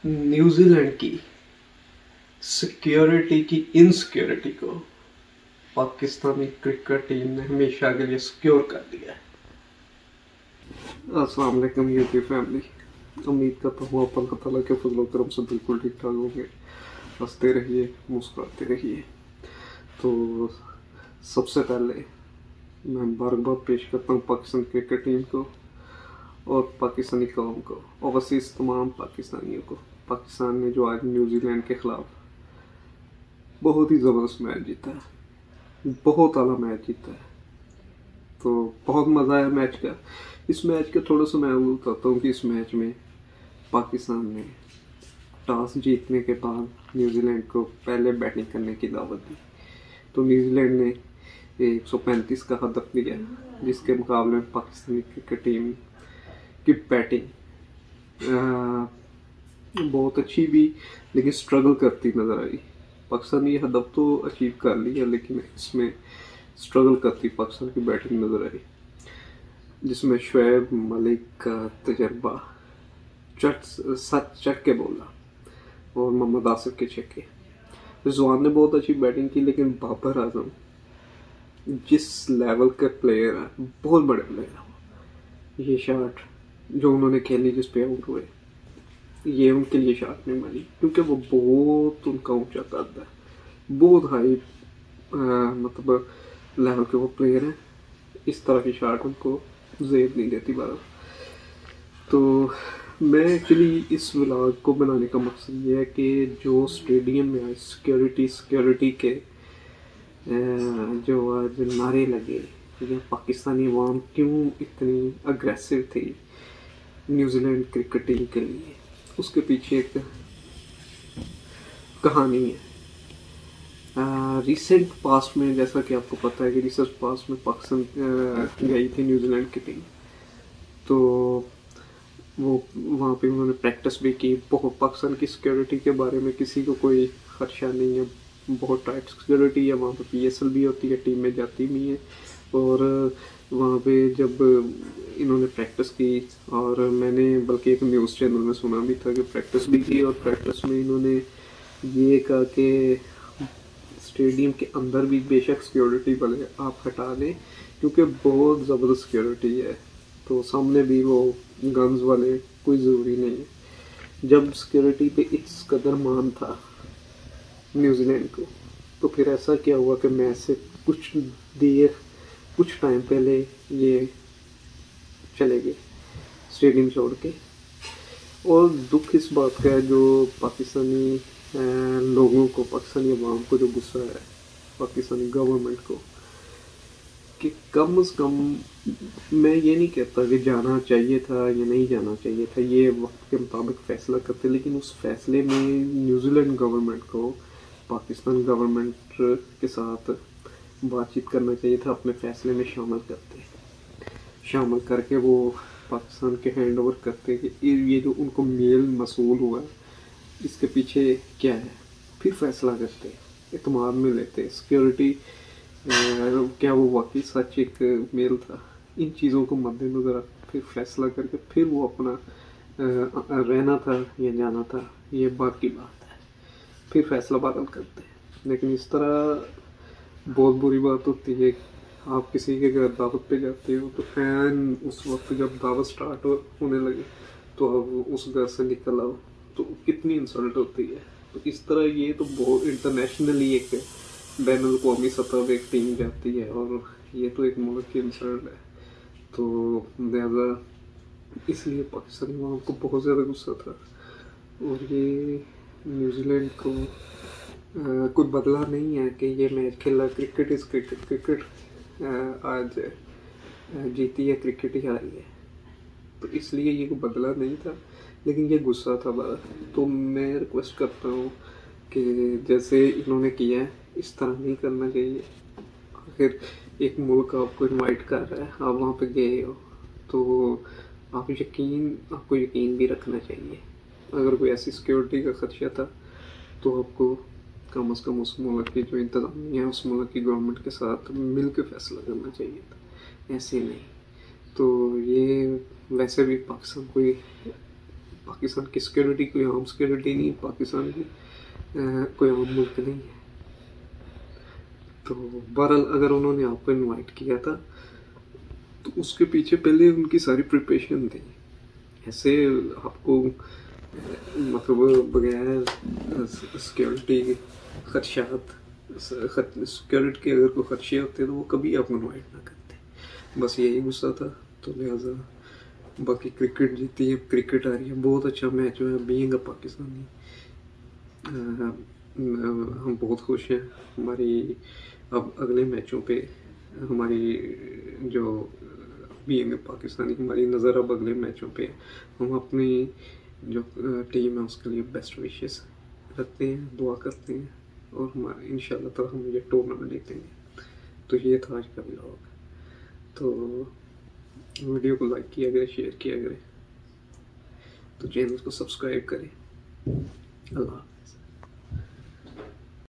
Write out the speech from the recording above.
New Zealand की security की insecurity को पाकिस्तानी क्रिकेट टीम ने हमेशा के लिए सिक्योर कर दिया है। अस्सलाम वालेकुम यूट्यूब फैमिली। उम्मीद करता हूँ आप अल्लाह ताला के फजल करम से बिल्कुल ठीक ठाक होंगे। हंसते रहिए, मुस्कुराते रहिए। तो सबसे पहले मैं मुबारकबाद पेश करता हूँ पाकिस्तान क्रिकेट टीम को और पाकिस्तानी कौम को, ओवरसीज़ तमाम पाकिस्तानियों को। पाकिस्तान ने जो आज न्यूजीलैंड के ख़िलाफ़ बहुत ही ज़बरदस्त मैच जीता है, बहुत आला मैच जीता है, तो बहुत मज़ा आया मैच का। इस मैच का थोड़ा सा मैं बताता हूँ कि इस मैच में पाकिस्तान ने टॉस जीतने के बाद न्यूजीलैंड को पहले बैटिंग करने की दावत दी। तो न्यूजीलैंड ने 135 का हदफ लिया, जिसके मुकाबले में पाकिस्तानी क्रिकेट टीम की बैटिंग बहुत अच्छी भी, लेकिन स्ट्रगल करती नज़र आई। पाकिस्तान ने ये हदफ तो अचीव कर लिया, लेकिन इसमें स्ट्रगल करती पाकिस्तान की बैटिंग नज़र आई, जिसमें शुएब मलिक का तजर्बा चट के बोला और मोहम्मद आसिफ के छक्के। रिजवान ने बहुत अच्छी बैटिंग की, लेकिन बाबर आजम जिस लेवल के प्लेयर है, बहुत बड़े प्लेयर हैं, ये शॉट जो उन्होंने खेली जिस पे आउट हुए, ये उनके लिए शॉट नहीं बनी, क्योंकि वो बहुत उनका ऊंचा कद है, बहुत हाई मतलब लेवल के वो प्लेयर हैं। इस तरह की शॉट उनको जेब नहीं देती बार। तो मैं एक्चुअली इस व्लॉग को बनाने का मकसद ये है कि जो स्टेडियम में आज सिक्योरिटी के जो आज नारे लगे, या पाकिस्तानी अवाम क्यों इतनी अग्रेसिव थी न्यूजीलैंड क्रिकेट टीम के लिए, उसके पीछे एक कहानी है। रिसेंट पास्ट में, जैसा कि आपको पता है कि रिसेंट पास्ट में पाकिस्तान गई थी न्यूजीलैंड की टीम, तो वो वहाँ पे उन्होंने प्रैक्टिस भी की। बहुत पाकिस्तान की सिक्योरिटी के बारे में किसी को कोई खदशा नहीं है, बहुत टाइट सिक्योरिटी है। वहाँ पे PSL भी होती है, टीम में जाती भी है। और वहाँ पे जब इन्होंने प्रैक्टिस की, और मैंने बल्कि एक न्यूज़ चैनल में सुना भी था कि प्रैक्टिस भी की, और प्रैक्टिस में इन्होंने ये कहा कि स्टेडियम के अंदर भी बेशक सिक्योरिटी वाले आप हटा दें, क्योंकि बहुत ज़बरदस्त सिक्योरिटी है, तो सामने भी वो गन्स वाले कोई ज़रूरी नहीं है। जब सिक्योरिटी पे इस कदर मान था न्यूजीलैंड को, तो फिर ऐसा क्या हुआ कि मैच से कुछ टाइम पहले ये चले गए स्टेडियम छोड़ के। और दुख इस बात का है, जो पाकिस्तानी लोगों को, पाकिस्तानी अवाम को जो गुस्सा है पाकिस्तानी गवर्नमेंट को, कि कम से कम, मैं ये नहीं कहता कि जाना चाहिए था या नहीं जाना चाहिए था, ये वक्त के मुताबिक फ़ैसला करते, लेकिन उस फैसले में न्यूजीलैंड गवर्नमेंट को पाकिस्तान गवर्नमेंट के साथ बातचीत करना चाहिए था, अपने फ़ैसले में शामिल करके वो पाकिस्तान के हैंड ओवर करते कि ये जो उनको मेल मसूल हुआ इसके पीछे क्या है, फिर फैसला करते, इत्मीनान में लेते। सिक्योरिटी क्या वो वाकई सच एक मेल था, इन चीज़ों को मद्देनज़र फिर फैसला करके फिर वो अपना रहना था या जाना था, ये बात की बात है, फिर फैसला बदल करते हैं। लेकिन इस तरह बहुत बुरी बात होती है, आप किसी के घर दावत पे जाते हो, तो फैन उस वक्त जब दावत स्टार्ट होने लगे तो अब उस घर से निकल आओ, तो कितनी इंसल्ट होती है। तो इस तरह ये तो बहुत इंटरनेशनली एक बैन अवी सतह पर एक टीम जाती है, और ये तो एक मुल्क की इंसल्ट है। तो लिहाजा इसलिए पाकिस्तानी अवाम को बहुत ज़्यादा गुस्सा था, और ये न्यूजीलैंड को कोई बदला नहीं है कि ये मैच खेला। क्रिकेट इज़ क्रिकेट आज जीती है, क्रिकेट ही हारी है, तो इसलिए ये कोई बदला नहीं था, लेकिन ये गुस्सा था बड़ा। तो मैं रिक्वेस्ट करता हूँ कि जैसे इन्होंने किया है इस तरह नहीं करना चाहिए। आखिर एक मुल्क आपको इनवाइट कर रहा है, आप वहाँ पे गए हो, तो आपको यकीन भी रखना चाहिए। अगर कोई ऐसी सिक्योरिटी का खदशा था, तो आपको कम से कम उस मुल्क की जो इंतज़ामिया है, उस मुल्क की गवर्नमेंट के साथ मिल के फैसला करना चाहिए था, ऐसे नहीं। तो ये वैसे भी पाकिस्तान की सिक्योरिटी कोई आम सिक्योरिटी नहीं, पाकिस्तान की कोई आम मुल्क नहीं है। तो बहरहाल अगर उन्होंने आपको इनवाइट किया था तो उसके पीछे पहले उनकी सारी प्रिपरेशन थी। ऐसे आपको मतलब बगैर सिक्योरिटी खदशात, सिक्योरिटी के अगर कोई खदशे होते तो वो कभी आपको इनवाइट ना करते। बस यही गुस्सा था। तो लिहाजा बाकी क्रिकेट जीती है, क्रिकेट आ रही है, बहुत अच्छा मैच हुआ है। बीइंग अ पाकिस्तानी हम बहुत खुश हैं। हमारी अब अगले मैचों पे हमारी जो बीइंग अ पाकिस्तानी हमारी नज़र अब अगले मैचों पे हम अपनी जो टीम है उसके लिए बेस्ट विशेस रखते हैं, दुआ करते हैं और हमारे इंशाल्लाह ताला हम ये टूर्नामेंट जीतेंगे। तो ये था आज का व्लॉग। तो वीडियो को लाइक किया करें, शेयर किया करें, तो चैनल को सब्सक्राइब करें। अल्लाह।